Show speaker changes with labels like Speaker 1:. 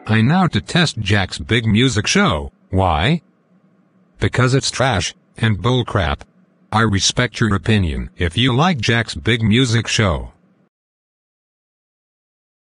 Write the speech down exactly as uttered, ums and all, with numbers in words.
Speaker 1: I now to test Jack's big music show. Why? Because it's trash and bullcrap. I respect your opinion. If you like Jack's big music show,